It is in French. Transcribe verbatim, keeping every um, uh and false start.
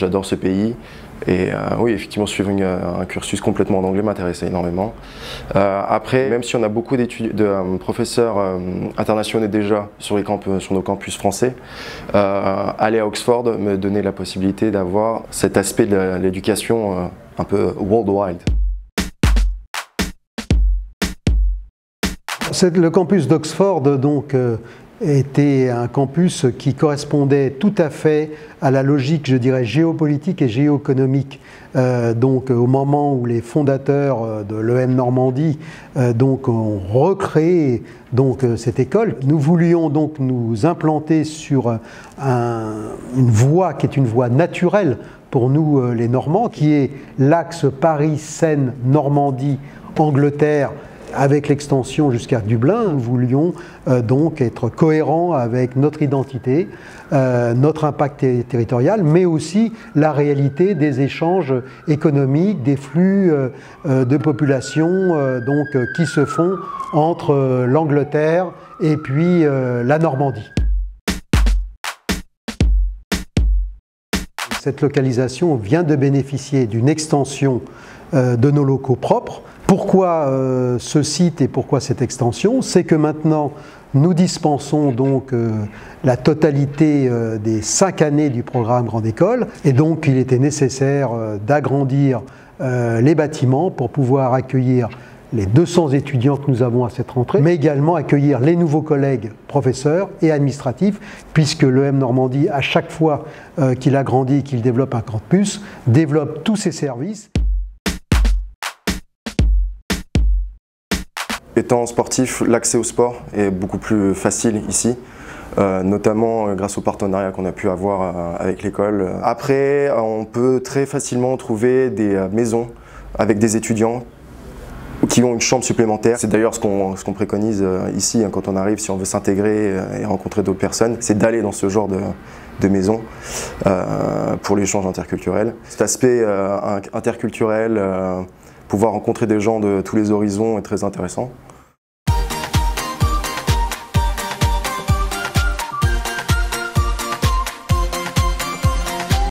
j'adore ce pays. Et euh, oui, effectivement, suivre une, un cursus complètement en anglais m'intéressait énormément. Euh, après, même si on a beaucoup de euh, professeurs euh, internationaux déjà sur, les campus, sur nos campus français, euh, aller à Oxford me donnait la possibilité d'avoir cet aspect de l'éducation euh, un peu worldwide. Le campus d'Oxford, donc, euh, était un campus qui correspondait tout à fait à la logique, je dirais, géopolitique et géoéconomique. Euh, donc, au moment où les fondateurs de l'E M Normandie euh, donc, ont recréé donc, cette école, nous voulions donc nous implanter sur un, une voie qui est une voie naturelle pour nous, euh, les Normands, qui est l'axe Paris-Seine-Normandie-Angleterre, avec l'extension jusqu'à Dublin. Nous voulions euh, donc être cohérents avec notre identité, euh, notre impact ter territorial, mais aussi la réalité des échanges économiques, des flux euh, euh, de population euh, donc, euh, qui se font entre euh, l'Angleterre et puis euh, la Normandie. Cette localisation vient de bénéficier d'une extension euh, de nos locaux propres. Pourquoi euh, ce site et pourquoi cette extension? C'est que maintenant, nous dispensons donc euh, la totalité euh, des cinq années du programme Grande École, et donc il était nécessaire euh, d'agrandir euh, les bâtiments pour pouvoir accueillir les deux cents étudiants que nous avons à cette rentrée, mais également accueillir les nouveaux collègues professeurs et administratifs, puisque l'E M Normandie, à chaque fois euh, qu'il agrandit, qu'il développe un campus, développe tous ses services. Étant sportif, l'accès au sport est beaucoup plus facile ici, euh, notamment euh, grâce au partenariat qu'on a pu avoir euh, avec l'école. Après, on peut très facilement trouver des euh, maisons avec des étudiants qui ont une chambre supplémentaire. C'est d'ailleurs ce qu'on ce qu'on préconise euh, ici hein, quand on arrive, si on veut s'intégrer euh, et rencontrer d'autres personnes, c'est d'aller dans ce genre de, de maison euh, pour l'échange interculturel. Cet aspect euh, interculturel, euh, pouvoir rencontrer des gens de tous les horizons est très intéressant.